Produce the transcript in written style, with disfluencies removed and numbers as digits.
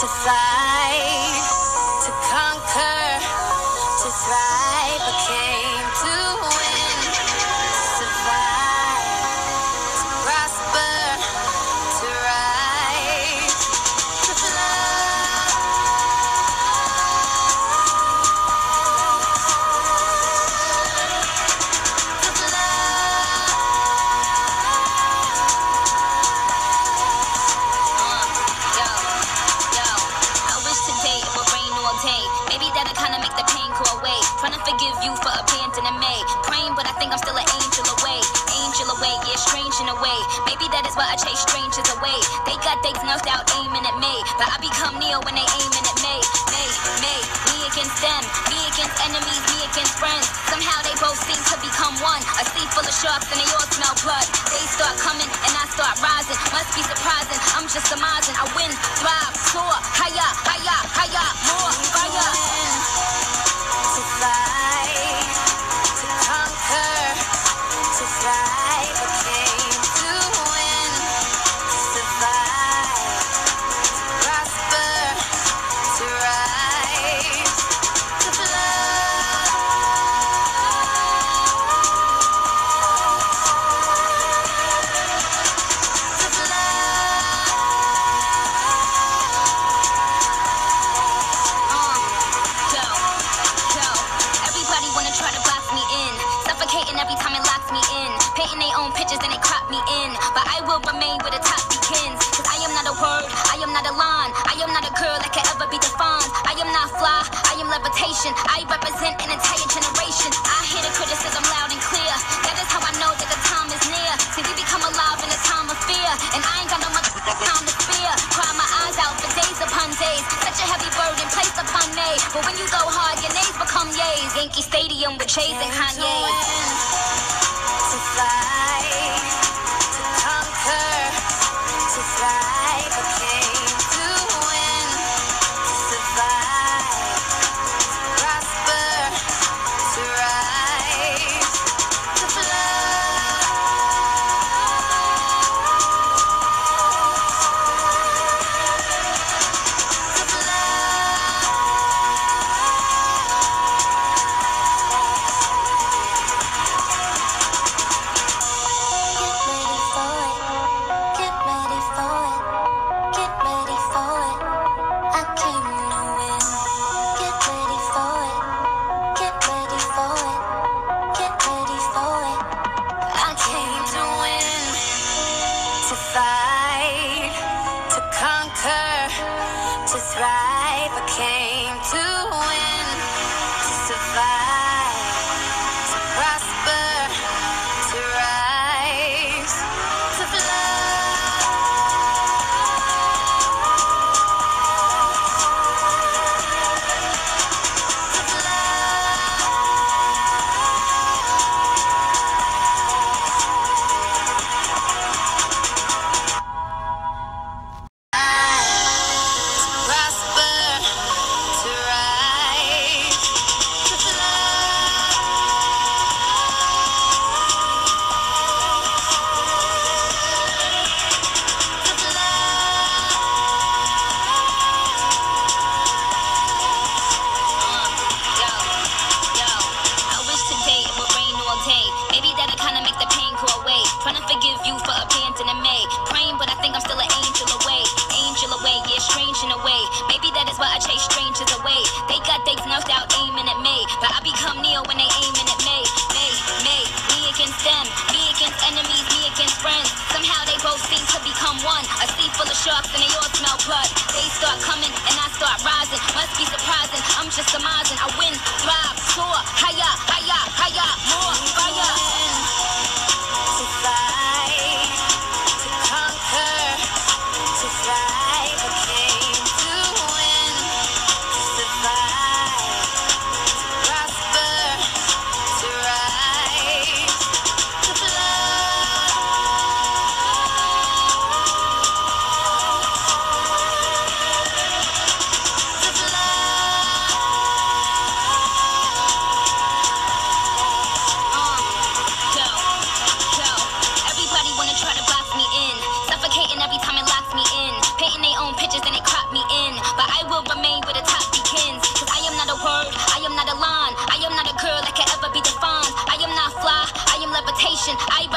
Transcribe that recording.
to fight, to conquer, to thrive. I came to win, to survive, to prosper, to rise, to fly. Maybe that'll kinda make the pain go away. Trying to forgive you for abandoning me. Praying, but I think I'm still an angel away. Angel away, yeah, strange in a way. Maybe that is why I chase strangers away. They got things nursed out aiming at me, but I become Neo when they aiming at me. Me against them, me against enemies, me against friends. Somehow they both seem to become one. A sea full of sharks and they all smell blood. They start coming and I start rising. Must be surprising, I'm just surmising. I win, thrive, soar, higher, higher, higher, more fire. To fight, to conquer, to thrive. I came to win, to survive, to prosper, to rise, to fly. Every time it locks me in, painting their own pictures and they crop me in. But I will remain where the top begins. Cause I am not a word, I am not a line. I am not a girl that can ever be defined. I am not fly, I am levitation. I represent an entire generation. I hear the criticism loud and clear. That is how I know that the time is near. See, we become alive in a time of fear. And I ain't got no much time to fear. Cry my eyes out for days upon days. Such a heavy burden placed upon me. But when you go hard, your names become yays. Yankee Stadium with Jays and Kanye. To fight, to conquer, to thrive. I came to win, to survive, to prosper, to rise, to fly. Fight, to conquer, to thrive. I came to win, to survive, to prosper, to rise, to fly. Trying to forgive you for abandoning me. Praying, but I think I'm still an angel away. Angel away, yeah, strange in a way. Maybe that is why I chase strangers away. They got things nursed out aiming at me, but I become Neo when they aiming at me. Me against them, me against enemies, me against friends. Somehow they both seem to become one. A sea full of sharks and they all smell blood. They start coming and I start rising. Must be surprising, I'm just surmising. I win, thrive, soar, higher, higher, higher, more fire. To fight, to conquer, to thrive. I came to win, to survive, to prosper, to rise, to fly. To fly. I